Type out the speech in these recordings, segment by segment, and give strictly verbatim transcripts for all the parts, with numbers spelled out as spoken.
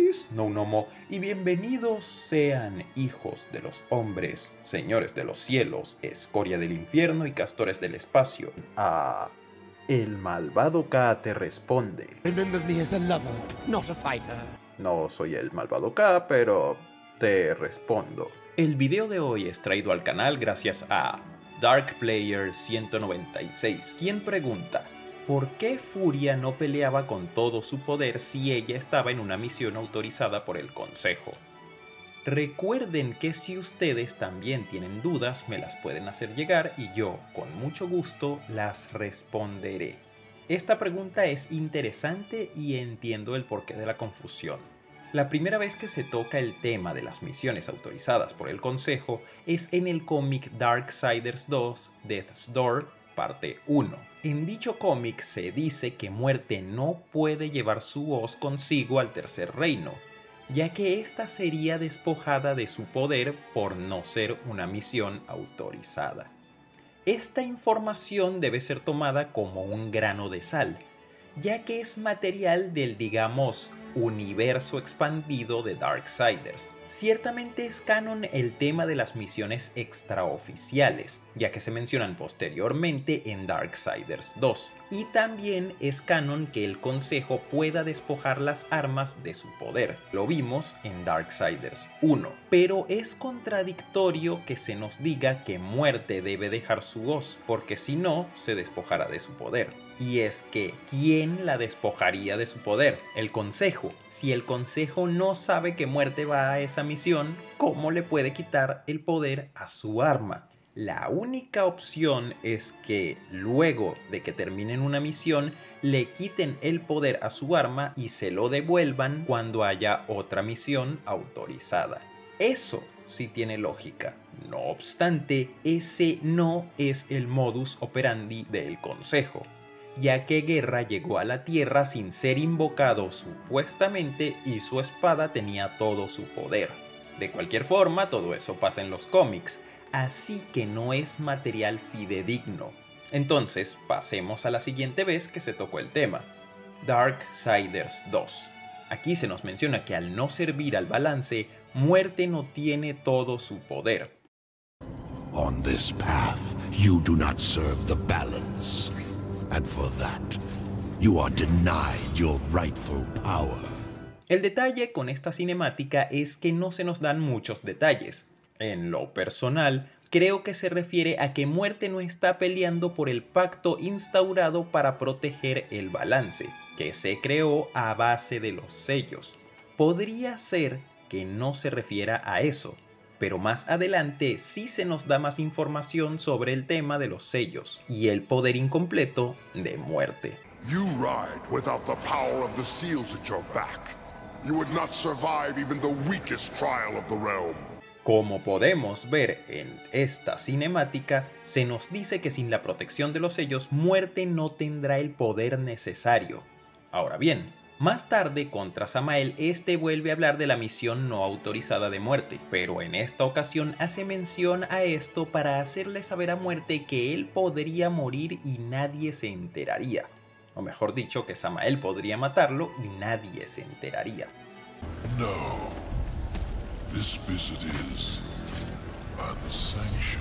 Peace, no Nomo, y bienvenidos sean hijos de los hombres, señores de los cielos, escoria del infierno y castores del espacio, a El Malvado K te responde. Remember me as a lover, not a fighter. No soy el Malvado K, pero te respondo. El video de hoy es traído al canal gracias a Dark Player ciento noventa y seis, quien pregunta: ¿por qué Furia no peleaba con todo su poder si ella estaba en una misión autorizada por el Consejo? Recuerden que si ustedes también tienen dudas, me las pueden hacer llegar y yo, con mucho gusto, las responderé. Esta pregunta es interesante y entiendo el porqué de la confusión. La primera vez que se toca el tema de las misiones autorizadas por el Consejo es en el cómic Darksiders dos Death's Door, parte uno. En dicho cómic se dice que Muerte no puede llevar su hoz consigo al Tercer Reino, ya que ésta sería despojada de su poder por no ser una misión autorizada. Esta información debe ser tomada como un grano de sal, ya que es material del, digamos, universo expandido de Darksiders. Ciertamente es canon el tema de las misiones extraoficiales, ya que se mencionan posteriormente en Darksiders dos, y también es canon que el Consejo pueda despojar las armas de su poder. Lo vimos en Darksiders uno, pero es contradictorio que se nos diga que Muerte debe dejar su hoz, porque si no, se despojará de su poder. Y es que, ¿quién la despojaría de su poder? El Consejo. Si el Consejo no sabe que Muerte va a esa misión, ¿cómo le puede quitar el poder a su arma? La única opción es que, luego de que terminen una misión, le quiten el poder a su arma y se lo devuelvan cuando haya otra misión autorizada. Eso sí tiene lógica. No obstante, ese no es el modus operandi del Consejo, ya que Guerra llegó a la Tierra sin ser invocado supuestamente y su espada tenía todo su poder. De cualquier forma, todo eso pasa en los cómics, así que no es material fidedigno. Entonces, pasemos a la siguiente vez que se tocó el tema, Darksiders dos. Aquí se nos menciona que al no servir al balance, Muerte no tiene todo su poder. On this path, you do not serve the balance. And for that, you are denied your rightful power. El detalle con esta cinemática es que no se nos dan muchos detalles. En lo personal, creo que se refiere a que Muerte no está peleando por el pacto instaurado para proteger el balance, que se creó a base de los sellos. Podría ser que no se refiera a eso, pero más adelante sí se nos da más información sobre el tema de los sellos y el poder incompleto de Muerte. You ride without the power of the seals at your back. You would not survive even the weakest trial of the realm. Como podemos ver en esta cinemática, se nos dice que sin la protección de los sellos, Muerte no tendrá el poder necesario. Ahora bien, más tarde, contra Samael, este vuelve a hablar de la misión no autorizada de Muerte, pero en esta ocasión hace mención a esto para hacerle saber a Muerte que él podría morir y nadie se enteraría. O mejor dicho, que Samael podría matarlo y nadie se enteraría. No. This visit is unsanctioned.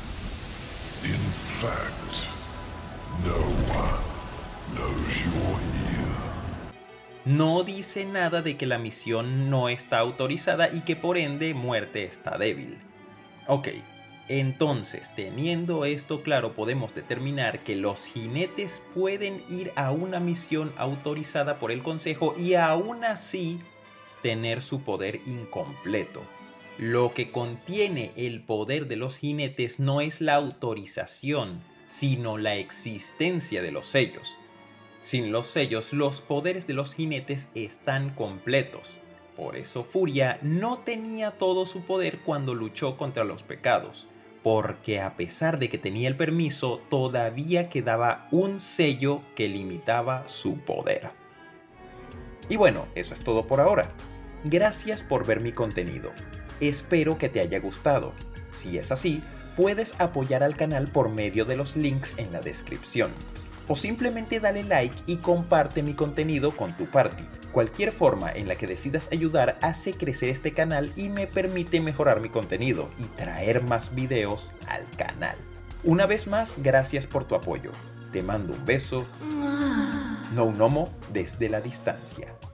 In fact, no one knows you're here. No dice nada de que la misión no está autorizada y que por ende Muerte está débil. Ok, entonces teniendo esto claro podemos determinar que los jinetes pueden ir a una misión autorizada por el Consejo y aún así tener su poder incompleto. Lo que contiene el poder de los jinetes no es la autorización, sino la existencia de los sellos. Sin los sellos, los poderes de los jinetes están completos. Por eso Furia no tenía todo su poder cuando luchó contra los pecados, porque a pesar de que tenía el permiso, todavía quedaba un sello que limitaba su poder. Y bueno, eso es todo por ahora. Gracias por ver mi contenido. Espero que te haya gustado. Si es así, puedes apoyar al canal por medio de los links en la descripción. O simplemente dale like y comparte mi contenido con tu party. Cualquier forma en la que decidas ayudar hace crecer este canal y me permite mejorar mi contenido y traer más videos al canal. Una vez más, gracias por tu apoyo. Te mando un beso. No un homo desde la distancia.